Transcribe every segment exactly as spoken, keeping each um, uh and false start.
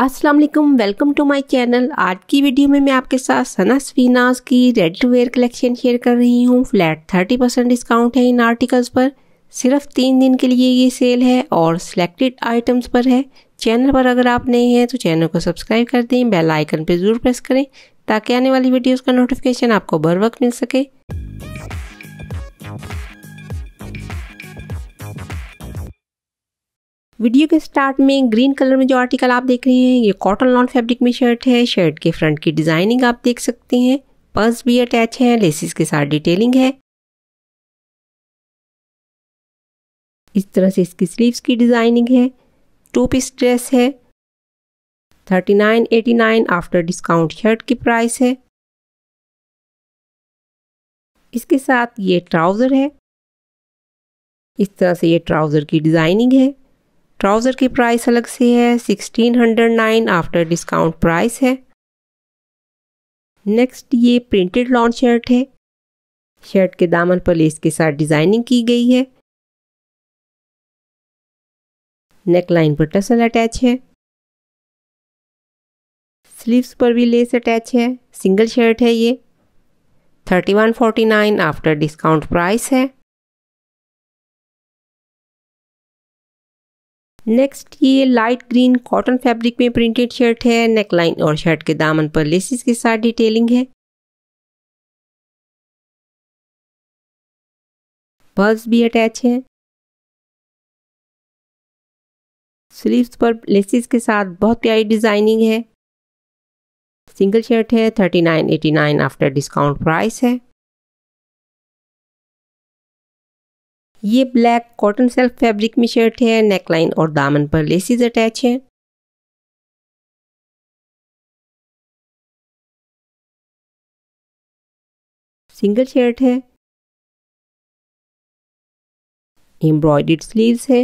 अस्सलाम वालेकुम, welcome to my channel. आज की वीडियो में मैं आपके साथ सना सफीनाज की ready to wear collection share कर रही हूँ। फ्लैट थर्टी परसेंट डिस्काउंट है इन आर्टिकल्स पर। सिर्फ तीन दिन के लिए ये सेल है और सिलेक्टेड आइटम्स पर है। चैनल पर अगर आप नए हैं तो चैनल को सब्सक्राइब कर दें, बेल आइकन पर जरूर प्रेस करें ताकि आने वाली वीडियोज़ का नोटिफिकेशन आपको बर वक्त मिल सके। वीडियो के स्टार्ट में ग्रीन कलर में जो आर्टिकल आप देख रहे हैं ये कॉटन लॉन फैब्रिक में शर्ट है। शर्ट के फ्रंट की डिजाइनिंग आप देख सकते हैं, पर्स भी अटैच है, लेसिस के साथ डिटेलिंग है। इस तरह से इसकी स्लीव्स की डिजाइनिंग है। टू पीस ड्रेस है। Thirty nine eighty nine after discount shirt की प्राइस है। इसके साथ ये ट्राउजर है। इस तरह से ये ट्राउजर की डिजाइनिंग है। ट्राउज़र की प्राइस अलग से है, sixteen hundred nine after discount price है। नेक्स्ट ये प्रिंटेड लॉन शर्ट है। शर्ट के दामन पर लेस के साथ डिजाइनिंग की गई है। नेक लाइन पर टसल अटैच है। स्लीव्स पर भी लेस अटैच है। सिंगल शर्ट है ये। Thirty one forty nine after discount price है। नेक्स्ट ये लाइट ग्रीन कॉटन फैब्रिक में प्रिंटेड शर्ट है। नेकलाइन और शर्ट के दामन पर लेसिस के साथ डिटेलिंग है। पर्स भी अटैच है। स्लीव्स पर लेसिस के साथ बहुत प्यारी डिजाइनिंग है। सिंगल शर्ट है। Thirty nine eighty nine after discount price है। ये ब्लैक कॉटन सेल्फ फैब्रिक में शर्ट है। नेकलाइन और दामन पर लेसिस अटैच है। सिंगल शर्ट है। एम्ब्रॉयडर्ड स्लीव्स है।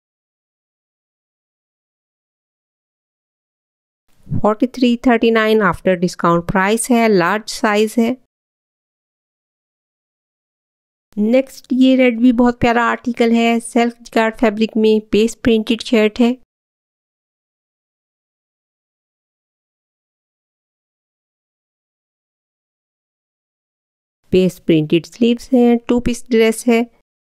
Forty three thirty nine after discount price है। लार्ज साइज है। नेक्स्ट ये रेड भी बहुत प्यारा आर्टिकल है। सेल्फ जिकार्ड फैब्रिक में पेस्ट प्रिंटेड शर्ट है। पेस्ट प्रिंटेड स्लीव्स हैं। टू पीस ड्रेस है।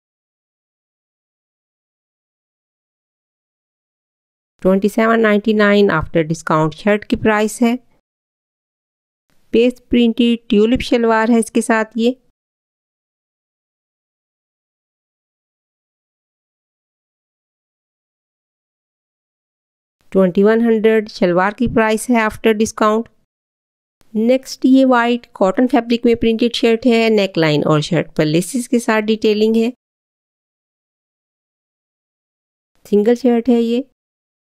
Twenty seven ninety nine after discount shirt की प्राइस है। पेस्ट प्रिंटेड ट्यूलिप शलवार है इसके साथ ये। ट्वेंटी वन हंड्रेड शलवार की प्राइस है आफ्टर डिस्काउंट। नेक्स्ट ये वाइट कॉटन फैब्रिक में प्रिंटेड शर्ट है। नेक लाइन और शर्ट पर लेसिस के साथ डिटेलिंग है। सिंगल शर्ट है ये।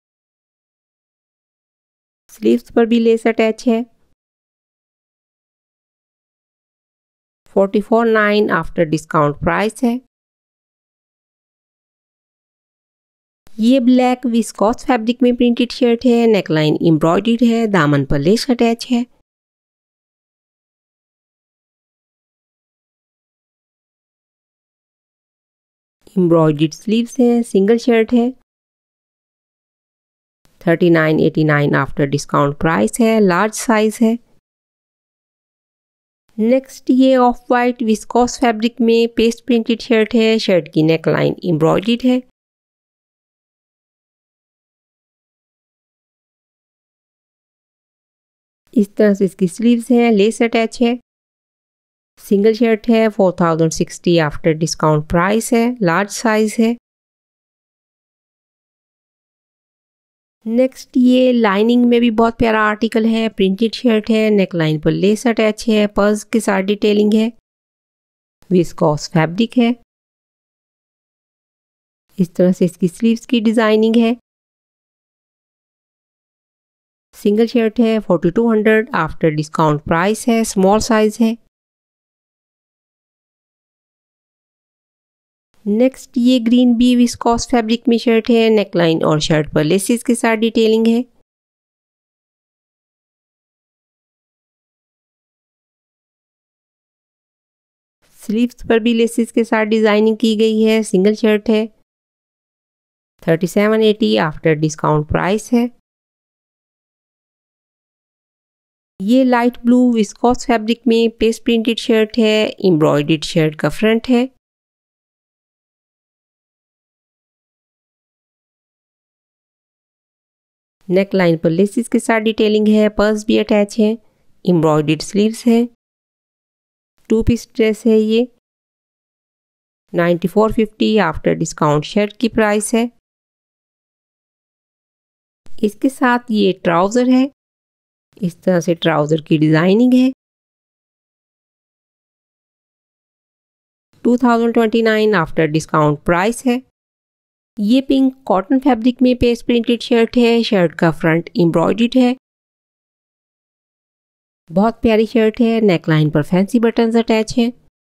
स्लीव्स पर भी लेस अटैच है। Forty four nine after discount price है। ये ब्लैक विस्कोस फैब्रिक में प्रिंटेड शर्ट है। नेकलाइन एम्ब्रॉयडर्ड है। दामन पर लेस अटैच है। एम्ब्रॉयडर्ड स्लीव्स हैं। सिंगल शर्ट है। Thirty nine eighty nine after discount price है। लार्ज साइज है। नेक्स्ट ये ऑफ वाइट विस्कोस फैब्रिक में पेस्ट प्रिंटेड शर्ट है। शर्ट की नेकलाइन एम्ब्रॉयडर्ड है। इस तरह से इसकी स्लीव्स हैं। लेस अटैच है। सिंगल शर्ट है। Four thousand sixty after discount price है। लार्ज साइज है। नेक्स्ट ये लाइनिंग में भी बहुत प्यारा आर्टिकल है। प्रिंटेड शर्ट है। नेकलाइन पर लेस अटैच है। पर्स के साथ डिटेलिंग है। विस्कोस फैब्रिक है। इस तरह से इसकी स्लीव्स की डिजाइनिंग है। सिंगल शर्ट है। Forty two hundred after discount price है। स्मॉल साइज है। नेक्स्ट ये ग्रीन बी विस्कोस फैब्रिक में शर्ट है। नेकलाइन और शर्ट पर लेसिस के साथ डिटेलिंग है। स्लीव्स पर भी लेसिस के साथ डिजाइनिंग की गई है। सिंगल शर्ट है। Thirty seven eighty after discount price है। ये लाइट ब्लू विस्कोस फैब्रिक में पेस्ट प्रिंटेड शर्ट है। एम्ब्रॉयडर्ड शर्ट का फ्रंट है। नेक लाइन पर लेसिस के साथ डिटेलिंग है। पर्स भी अटैच है। एम्ब्रॉयडर्ड स्लीव्स है। टू पीस ड्रेस है ये। Ninety four fifty after discount shirt की प्राइस है। इसके साथ ये ट्राउज़र है। इस तरह से ट्राउज़र की डिज़ाइनिंग है। Two thousand twenty nine after discount price है। ये पिंक कॉटन फैब्रिक में पेस्ट प्रिंटेड शर्ट है। शर्ट का फ्रंट एम्ब्रॉयडर्ड है। बहुत प्यारी शर्ट है। नेकलाइन पर फैंसी बटन्स अटैच हैं।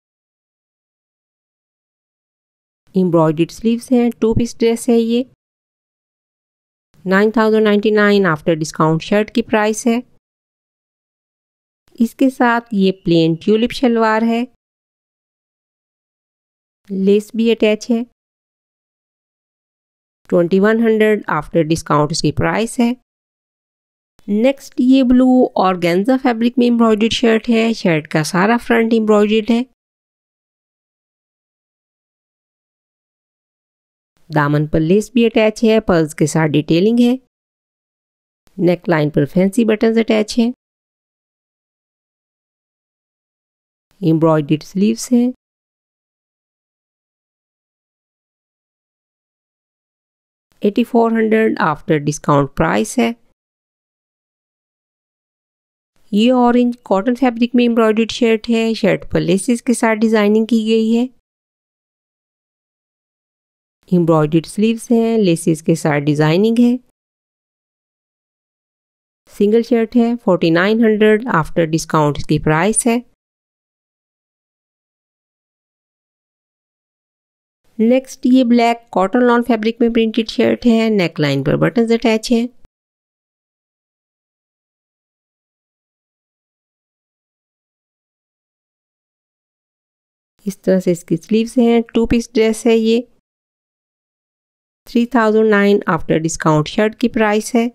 एम्ब्रॉयडर्ड स्लीव्स हैं। टू पीस ड्रेस है ये। Nine thousand ninety nine after discount shirt की प्राइस है। इसके साथ ये प्लेन ट्यूलिप शलवार है। लेस भी अटैच है। Twenty one hundred after discount इसकी प्राइस है। नेक्स्ट ये ब्लू ऑर्गेन्जा फैब्रिक में एम्ब्रॉयडर्ड शर्ट है। शर्ट का सारा फ्रंट एम्ब्रॉयडर्ड है। दामन पर लेस भी अटैच है। पर्ल्स के साथ डिटेलिंग है। नेक लाइन पर फैंसी बटन्स अटैच हैं। एम्ब्रॉयडर्ड स्लीव्स हैं। Eighty four hundred after discount price है। ये ऑरेंज कॉटन फैब्रिक में एम्ब्रॉयडर्ड शर्ट है। शर्ट पर लेसेस के साथ डिजाइनिंग की गई है। एम्ब्रॉयडर्ड स्लीव्स हैं। लेसेस के साथ डिजाइनिंग है। सिंगल शर्ट है। Forty nine hundred after discount इसकी प्राइस है। नेक्स्ट ये ब्लैक कॉटन लॉन फैब्रिक में प्रिंटेड शर्ट है। नेक लाइन पर बटन्स अटैच हैं। इस तरह से इसकी स्लीव्स हैं। टू पीस ड्रेस है ये। Three thousand nine after discount shirt की प्राइस है।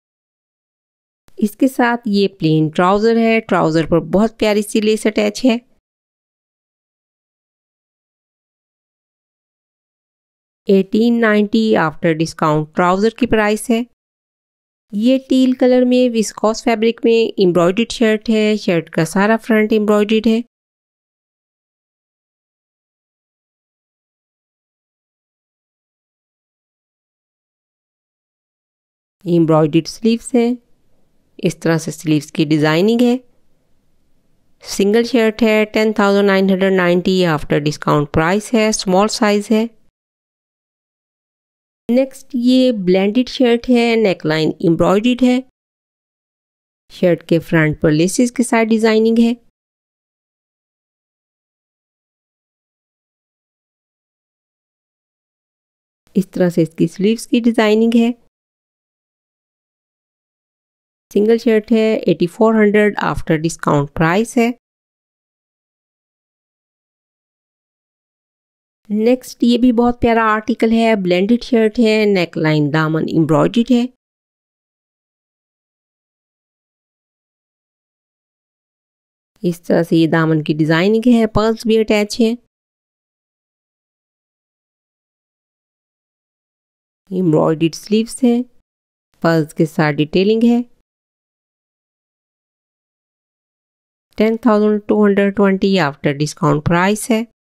इसके साथ ये प्लेन ट्राउजर है। ट्राउजर पर बहुत प्यारी सी लेस अटैच है। Eighteen ninety after discount trouser की प्राइस है। ये टील कलर में विस्कोस फैब्रिक में एम्ब्रॉयडर्ड शर्ट है। शर्ट का सारा फ्रंट एम्ब्रॉयडर्ड है। एम्ब्रॉयडर्ड स्लीव्स हैं। इस तरह से स्लीव्स की डिजाइनिंग है। सिंगल शर्ट है। Ten thousand nine hundred ninety after discount price है। स्मॉल साइज है। नेक्स्ट ये ब्लेंडेड शर्ट है। नेकलाइन एम्ब्रॉयडर्ड है। शर्ट के फ्रंट पर लेसेस के साथ डिजाइनिंग है। इस तरह से इसकी स्लीव्स की डिजाइनिंग है। सिंगल शर्ट है। Eighty four hundred after discount price है। नेक्स्ट ये भी बहुत प्यारा आर्टिकल है। ब्लेंडेड शर्ट है। नेकलाइन दामन एम्ब्रॉयडर्ड है। इस तरह से ये दामन की डिजाइनिंग है। पर्ल्स भी अटैच है। एम्ब्रॉयडर्ड स्लीव्स हैं। पर्ल्स के साथ डिटेलिंग है। Ten thousand two hundred twenty after discount price है।